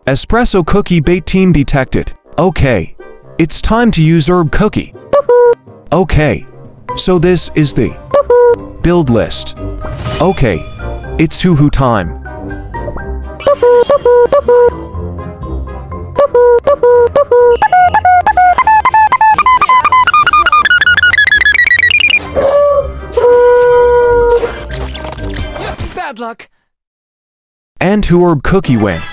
Espresso cookie bait team detected. Okay, it's time to use herb cookie. Okay, so this is the build list. Okay, it's hoo-hoo time. Bad luck. And who herb cookie win?